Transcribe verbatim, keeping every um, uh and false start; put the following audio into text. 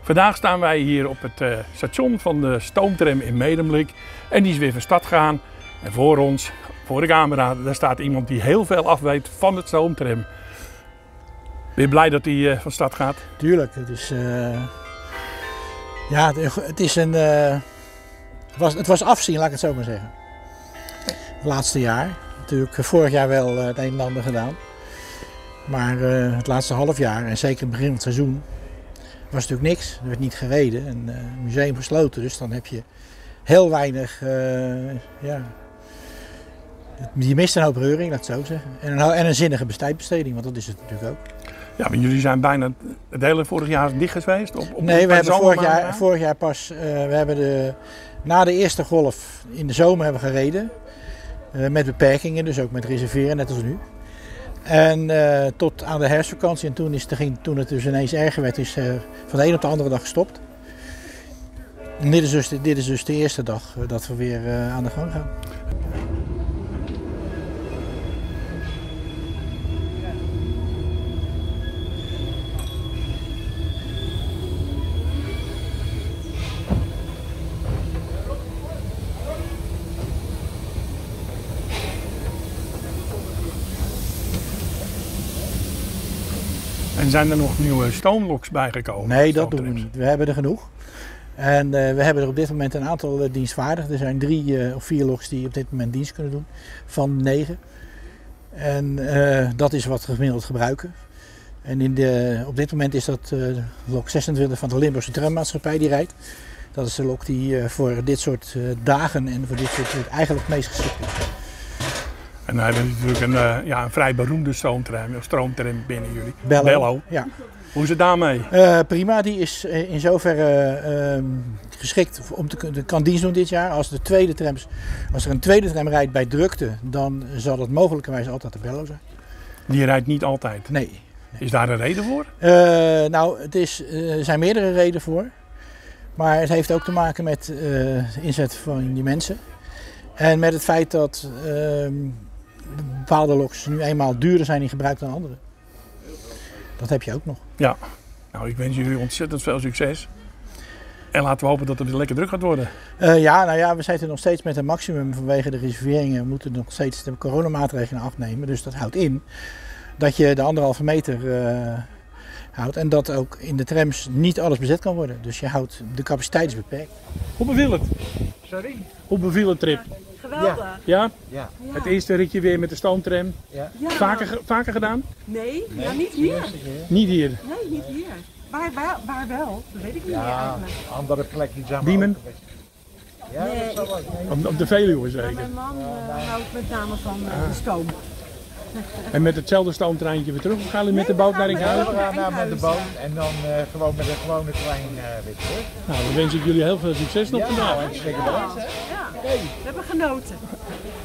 Vandaag staan wij hier op het uh, station van de stoomtram in Medemblik en die is weer van start gegaan. En voor ons, voor de camera, daar staat iemand die heel veel afweet van het stoomtram. Ben je blij dat hij uh, van start gaat? Tuurlijk, het is, uh, ja, het is een, uh, het, was, het was afzien, laat ik het zo maar zeggen. Het laatste jaar, natuurlijk vorig jaar wel uh, het een en ander gedaan. Maar uh, het laatste half jaar en zeker het begin van het seizoen was natuurlijk niks. Er werd niet gereden en uh, het museum gesloten, dus dan heb je heel weinig, uh, ja, je mist een hoop reuring, laat ik het zo zeggen. En een, en een zinnige tijdbesteding, want dat is het natuurlijk ook. Ja, maar jullie zijn bijna het hele vorig jaar dicht geweest? Op, op nee, we hebben vorig jaar, vorig jaar pas, uh, we hebben de, na de eerste golf in de zomer hebben we gereden. Uh, met beperkingen, dus ook met reserveren, net als nu. En uh, tot aan de herfstvakantie en toen, is het, ging, toen het dus ineens erger werd, is uh, van de een op de andere dag gestopt. En dit is dus, dit is dus de eerste dag uh, dat we weer uh, aan de gang gaan. En zijn er nog nieuwe stoomloks bijgekomen? Nee, dat doen we niet. We hebben er genoeg. En uh, we hebben er op dit moment een aantal uh, dienstvaardig. Er zijn drie uh, of vier loks die op dit moment dienst kunnen doen, van negen. En uh, dat is wat we gemiddeld gebruiken. En in de, op dit moment is dat uh, lok zesentwintig van de Limburgse Trammaatschappij die rijdt. Dat is de lok die uh, voor dit soort uh, dagen en voor dit soort uh, eigenlijk het meest geschikt is. En dan hebben we natuurlijk een, uh, ja, een vrij beroemde stoomtram, stroomtram binnen jullie. Bello. Bello. Ja. Hoe is het daarmee? Uh, prima, die is in zoverre uh, geschikt om te kunnen kan dienst doen dit jaar. Als, de tweede trams, als er een tweede tram rijdt bij drukte, dan zal het mogelijkerwijs altijd de Bello zijn. Die rijdt niet altijd? Nee. nee. Is daar een reden voor? Uh, nou, het is, uh, er zijn meerdere redenen voor. Maar het heeft ook te maken met uh, de inzet van die mensen. En met het feit dat uh, bepaalde loks nu eenmaal duurder zijn in gebruik dan andere. Dat heb je ook nog. Ja, nou ik wens jullie ontzettend veel succes. En laten we hopen dat het weer lekker druk gaat worden. Uh, ja, nou ja, we zitten nog steeds met een maximum vanwege de reserveringen. We moeten nog steeds de coronamaatregelen afnemen. Dus dat houdt in dat je de anderhalve meter uh, houdt. En dat ook in de trams niet alles bezet kan worden. Dus je houdt, de capaciteit is beperkt. Hoe beviel het? Sorry? Hoe beviel het trip? Geweldig. Ja? Ja. Ja. Het eerste ritje weer met de stoomtram. Ja. Ja. Vaker, vaker gedaan? Nee, Nee, ja, niet hier. Niet hier. Nee, niet hier. Waar, waar, waar wel? Dat weet ik niet meer Ja, eigenlijk. andere plek iets aan. Diemen? Ja, Nee, dat zal wel. Op, op de Veluwe Maar zeker. mijn man uh, houdt met name van uh, de stoom. En met hetzelfde stoomtreintje weer terug? Of gaan jullie met de boot naar Enkhuizen? We gaan naar met de boot en dan uh, gewoon met een gewone trein uh, weer terug. Nou, dan wens ik jullie heel veel succes nog Ja, vandaag. nou, hartstikke bedankt. Ja, we hebben genoten.